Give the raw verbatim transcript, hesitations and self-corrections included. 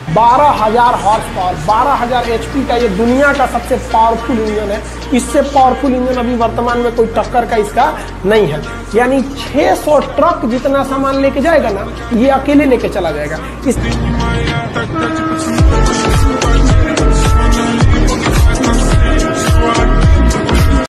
बारह हजार horse power, बारह हजार एचपी का ये दुनिया का सबसे पावरफुल इंजन है। इससे पावरफुल इंजन अभी वर्तमान में कोई टक्कर का इसका नहीं है। यानी छह सौ ट्रक जितना सामान लेके जाएगा ना, ये अकेले लेके चला जाएगा। इस